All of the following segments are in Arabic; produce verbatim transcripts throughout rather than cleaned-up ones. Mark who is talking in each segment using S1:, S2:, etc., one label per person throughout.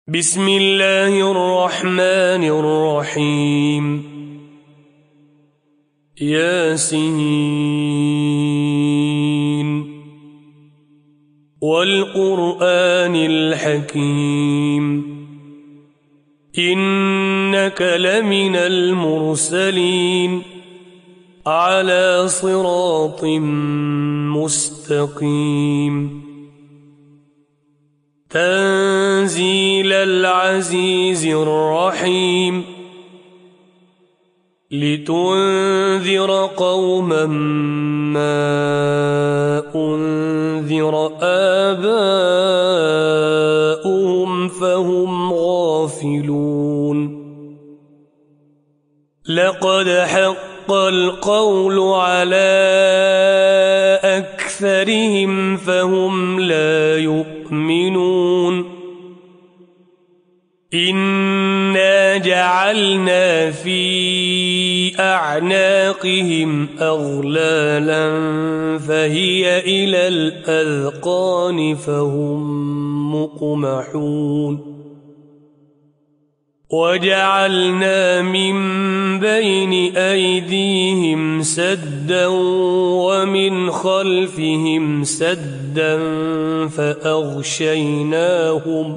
S1: بسم الله الرحمن الرحيم ياسين والقرآن الحكيم إنك لمن المرسلين على صراط مستقيم تنزيل العزيز الرحيم لتنذر قوما ما أنذر آباؤهم فهم غافلون لقد حق القول على أكثرهم فهم لا يؤمنون إنا جعلنا في أعناقهم أغلالا فهي إلى الأذقان فهم مقمحون وجعلنا من بين أيديهم سدا ومن خلفهم سدا فأغشيناهم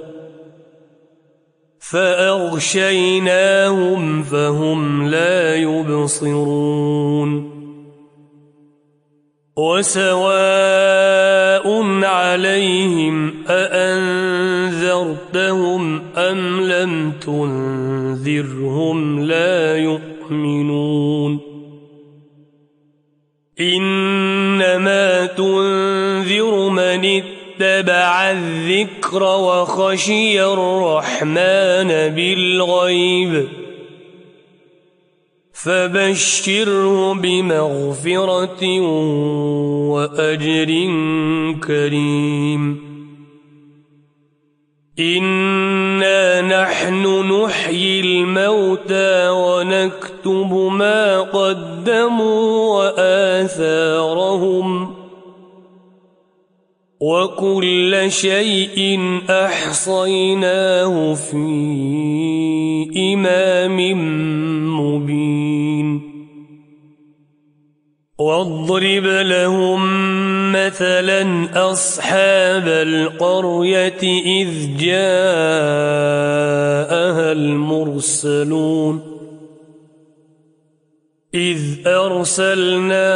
S1: فأغشيناهم فهم لا يبصرون وسواء عليهم أأنذرتهم أم لم تنذرهم لا يؤمنون إنما تنذر من اتبع الذكر وخشي الرحمن بالغيب فبشره بمغفرة وأجر كريم إنا نحن نحيي الموتى ونكتب ما قدموا وآثارهم وكل شيء أحصيناه في إمام مبين واضرب لهم مثلا أصحاب القرية إذ جاءها المرسلون إذ أرسلنا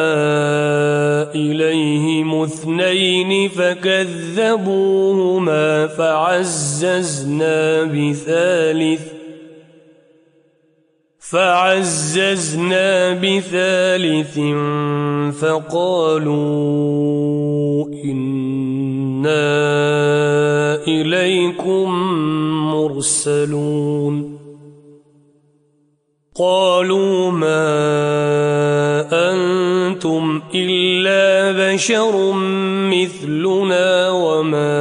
S1: إليهم اثنين فكذبوهما فعززنا بثالث فعززنا بثالث فقالوا إنا إليكم مرسلون قالوا ما أنتم إلا بشر مثلنا وما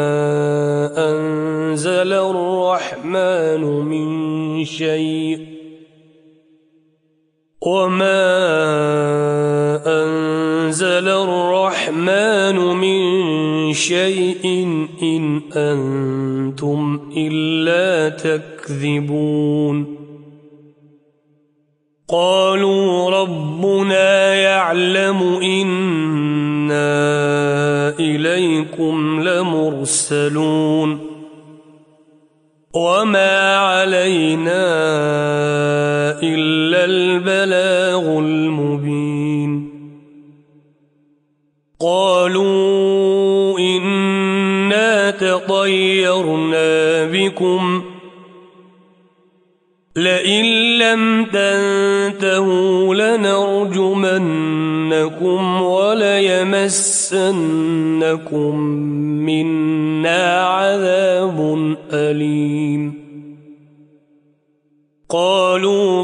S1: أنزل الرحمن من شيء وما أنزل الرحمن من شيء إن أنتم إلا تكذبون قالوا ربنا يعلم إنا إليكم لمرسلون وما علينا إلا البلاغ المبين قالوا إنا تطيرنا بكم لئن لم تنتهوا لنرجمنكم وليمسنكم منا عذاب أليم قالوا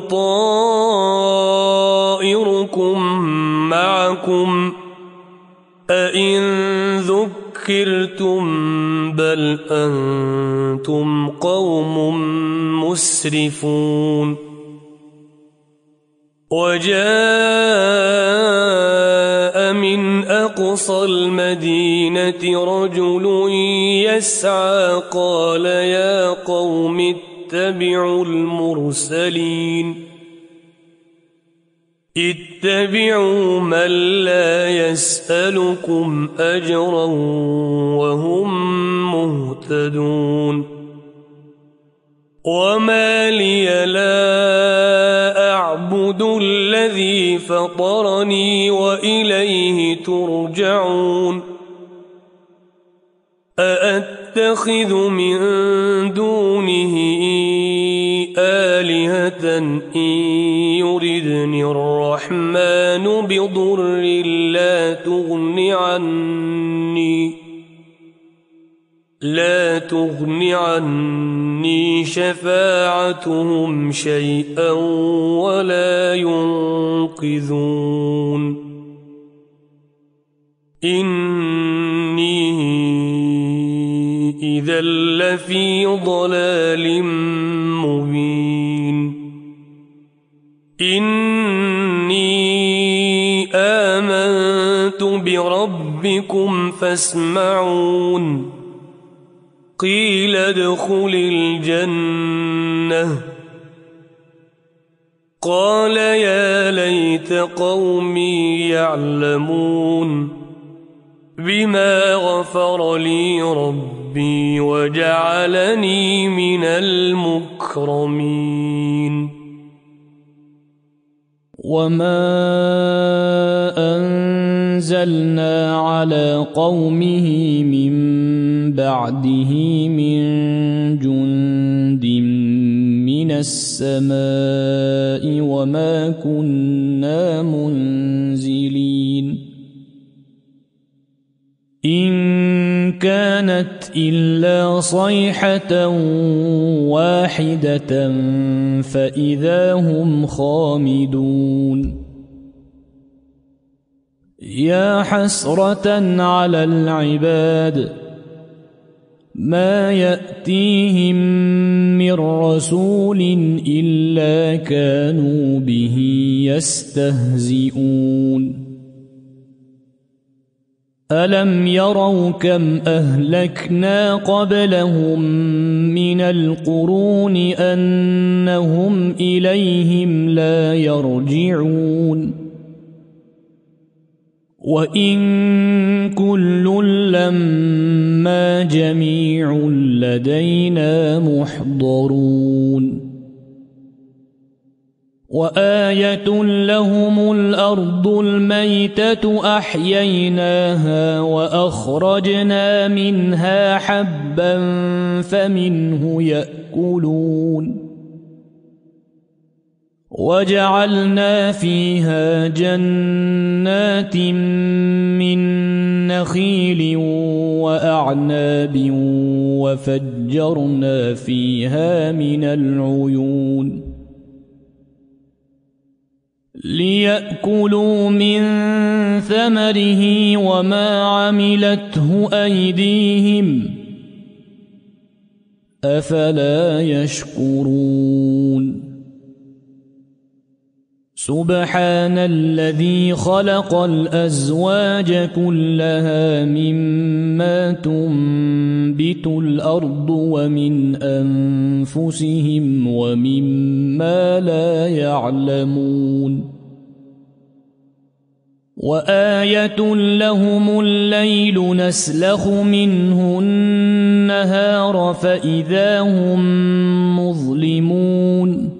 S1: طائركم معكم أئن ذكرتم بل أنتم قوم مسرفون وجاء من أقصى المدينة المدينة رجل يسعى قال يا قوم اتبعوا المرسلين اتبعوا من لا يسألكم أجرا وهم مهتدون وما لي لا أعبد الذي فطرني وإليه ترجعون أأتخذ من دونه آلهة إن يردني الرحمن بضر لا تغن عني لا تغن عني شفاعتهم شيئا ولا ينقذون إني إذا لفي ضلال مبين إني آمنت بربكم فاسمعون قيل ادخل الجنة قال يا ليت قومي يعلمون بما غفر لي ربي وجعلني من المكرمين
S2: وما أنزلنا على قومه من بعده من جند من السماء وما كنا منزلين إن كانت إلا صيحة واحدة فإذا هم خامدون يا حسرة على العباد ما يأتيهم من رسول إلا كانوا به يستهزئون ألم يروا كم أهلكنا قبلهم من القرون أنهم إليهم لا يرجعون وإن كل لما جميع لدينا محضرون وآية لهم الأرض الميتة أحييناها وأخرجنا منها حبا فمنه يأكلون وجعلنا فيها جنات من نخيل وأعناب وفجرنا فيها من العيون ليأكلوا من ثمره وما عملته أيديهم أفلا يشكرون سبحان الذي خلق الأزواج كلها مما تنبت الأرض ومن أنفسهم ومما لا يعلمون وآية لهم الليل نسلخ منه النهار فإذا هم مظلمون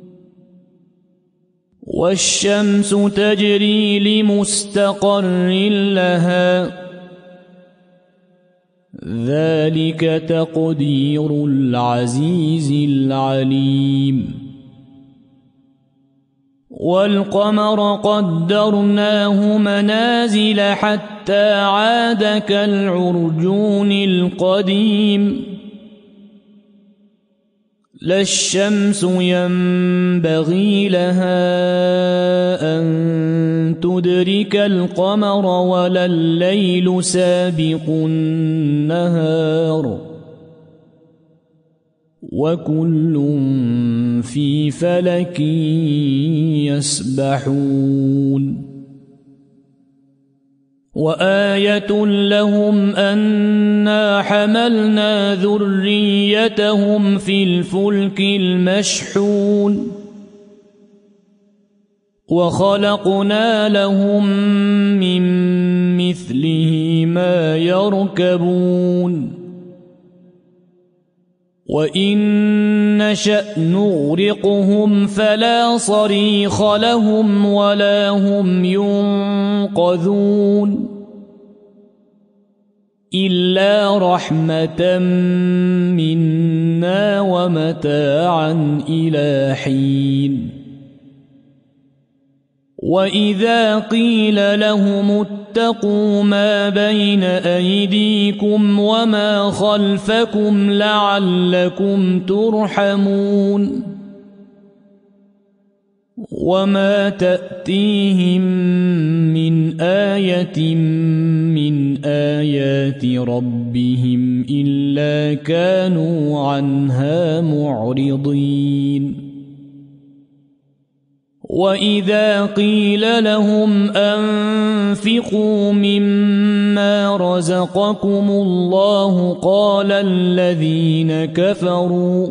S2: والشمس تجري لمستقر لها ذلك تقدير العزيز العليم والقمر قدرناه منازل حتى عاد كالعرجون القديم لا الشمس ينبغي لها أن تدرك القمر ولا الليل سابق النهار وكل في فلك يسبحون وآية لهم أنا حملنا ذريتهم في الفلك المشحون وخلقنا لهم من مثله ما يركبون وإن نشأ نغرقهم فلا صريخ لهم ولا هم ينقذون إلا رحمة منا ومتاعا إلى حين وإذا قيل لهم اتقوا ما بين أيديكم وما خلفكم لعلكم ترحمون وما تأتيهم من آية من آيات ربهم إلا كانوا عنها معرضين وإذا قيل لهم أنفقوا مما رزقكم الله قال الذين كفروا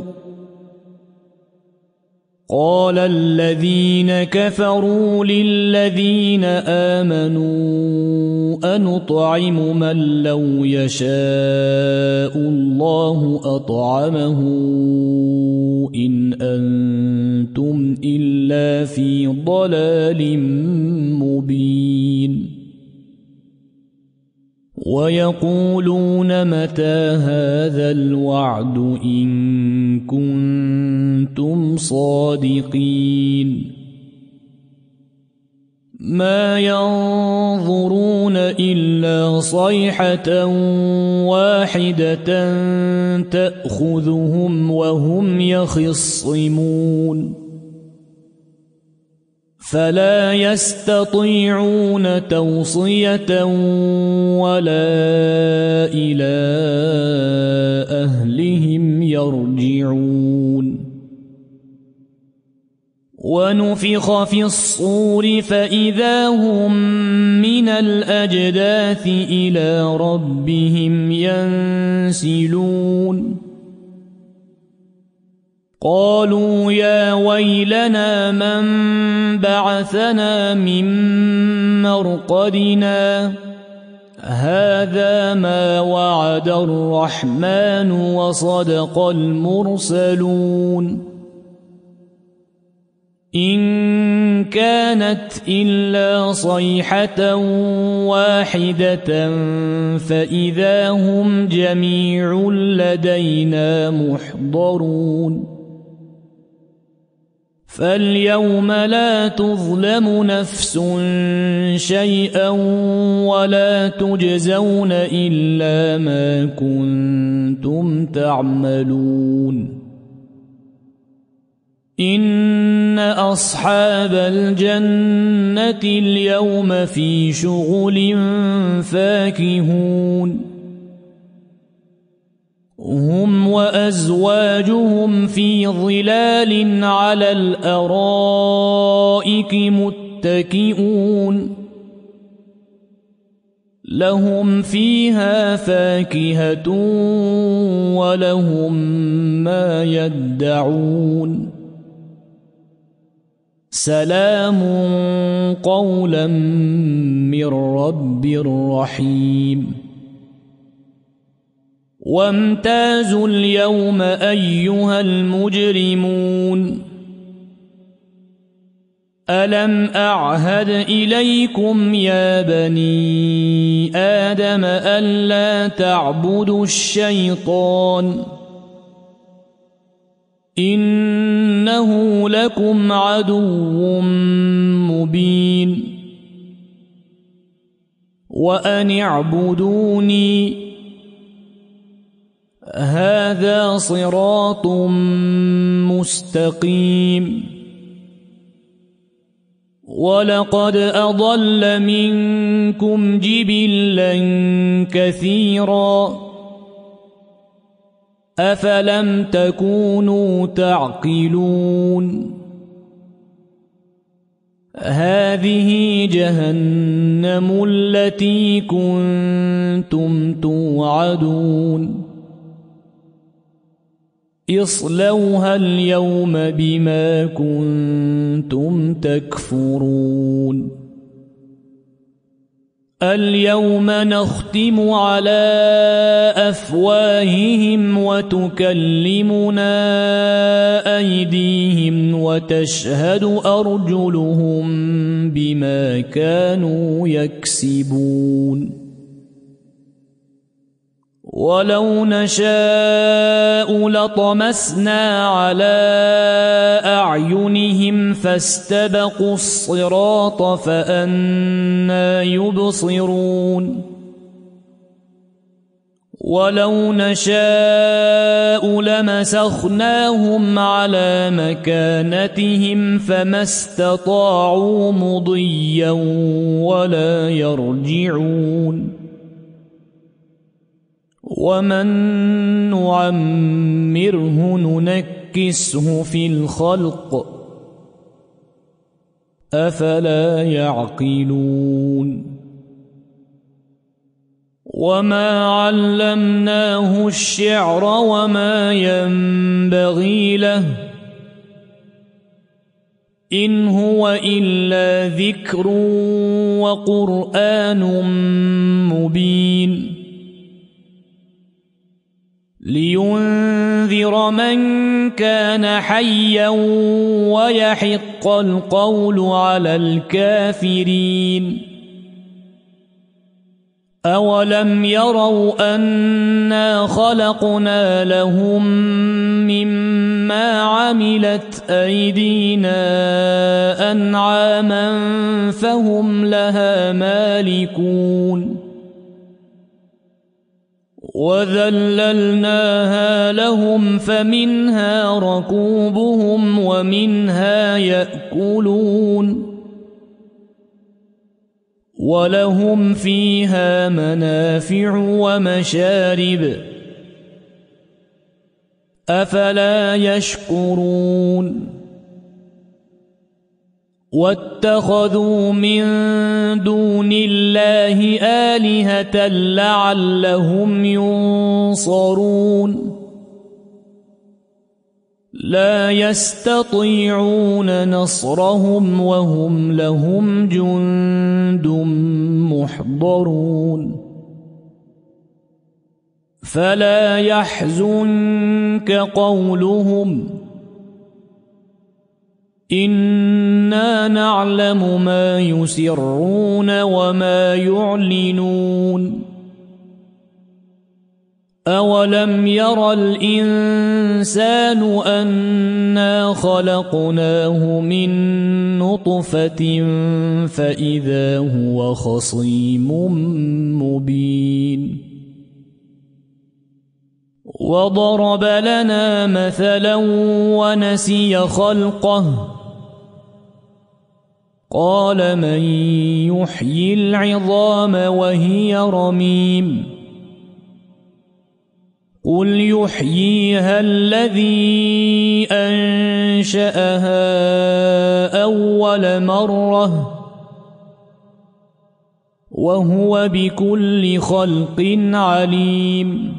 S2: قال الذين كفروا للذين آمنوا أنطعم من لو يشاء الله أطعمه إن أنتم إلا في ضلال مبين ويقولون متى هذا الوعد إن كنتم صادقين ما ينظرون إلا صيحة واحدة تأخذهم وهم يخصمون فلا يستطيعون توصية ولا إلى أهلهم يرجعون ونفخ في الصور فإذا هم من الأجداث إلى ربهم ينسلون قالوا يا ويلنا من بعثنا من مرقدنا هذا ما وعد الرحمن وصدق المرسلون إن كانت إلا صيحة واحدة فإذا هم جميع لدينا محضرون فاليوم لا تظلم نفس شيئا ولا تجزون إلا ما كنتم تعملون إن أصحاب الجنة اليوم في شغل فاكهون هم وأزواجهم في ظلال على الأرائك متكئون لهم فيها فاكهة ولهم ما يدعون سلام قولا من رب رحيم وامتازوا اليوم أيها المجرمون ألم أعهد إليكم يا بني آدم ألا تعبدوا الشيطان إنه لكم عدو مبين وأن اعبدوني هذا صراط مستقيم ولقد أضل منكم جبلا كثيرا أفلم تكونوا تعقلون هذه جهنم التي كنتم توعدون اصلوها اليوم بما كنتم تكفرون اليوم نختم على أفواههم وتكلمنا أيديهم وتشهد أرجلهم بما كانوا يكسبون ولو نشاء لطمسنا على أعينهم فاستبقوا الصراط فأنى يبصرون ولو نشاء لمسخناهم على مكانتهم فما استطاعوا مضيا ولا يرجعون ومن نعمره ننكسه في الخلق أفلا يعقلون وما علمناه الشعر وما ينبغي له إن هو إلا ذكر وقرآن مبين لينذر من كان حيا ويحق القول على الكافرين أولم يروا أنا خلقنا لهم مما عملت أيدينا أنعاما فهم لها مالكون وذللناها لهم فمنها ركوبهم ومنها يأكلون ولهم فيها منافع ومشارب أفلا يشكرون واتخذوا من دون الله آلهة لعلهم ينصرون لا يستطيعون نصرهم وهم لهم جند محضرون فلا يحزنك قولهم إنا نعلم ما يسرون وما يعلنون أولم ير الإنسان أنا خلقناه من نطفة فإذا هو خصيم مبين وضرب لنا مثلا ونسي خلقه قال من يحيي العظام وهي رميم قل يحييها الذي أنشأها أول مرة وهو بكل خلق عليم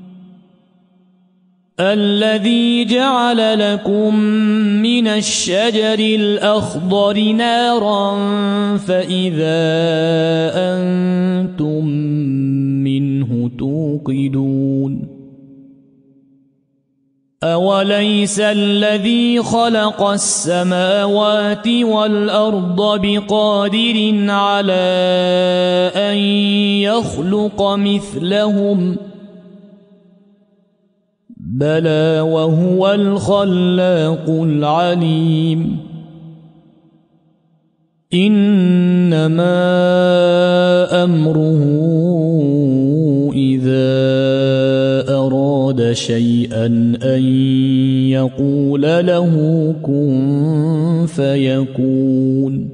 S2: الذي جعل لكم من الشجر الأخضر نارا فإذا أنتم منه توقدون أوليس الذي خلق السماوات والأرض بقادر على أن يخلق مثلهم بلى وهو الخلاق العليم إنما أمره إذا أراد شيئا أن يقول له كن فيكون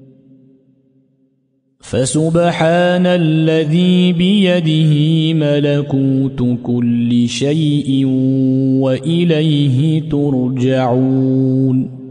S2: فسبحان الذي بيده ملكوت كل شيء وإليه ترجعون